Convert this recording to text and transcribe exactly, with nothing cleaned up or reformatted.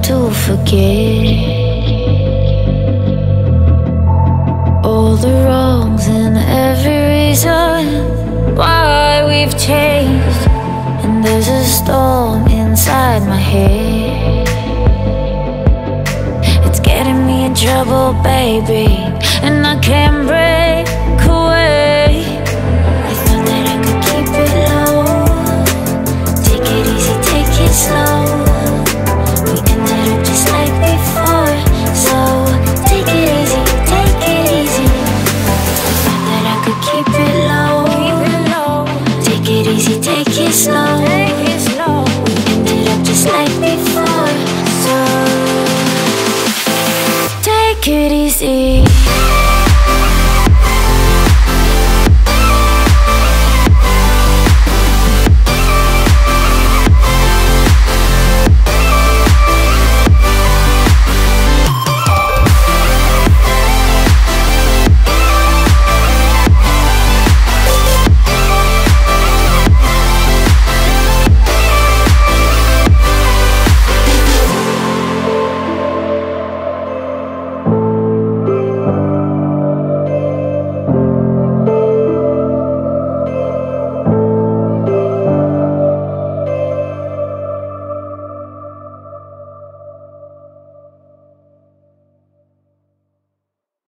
to forget all the wrongs and every reason why we've changed. And there's a storm inside my head, it's getting me in trouble, baby, and I can't break away. I thought that I could keep it low, take it easy, take it slow. We ended up just like before, so take it easy, take it easy. I thought that I could keep it low, keep it low. Take it easy, take it slow, take it slow. We ended up just like before, so take it easy.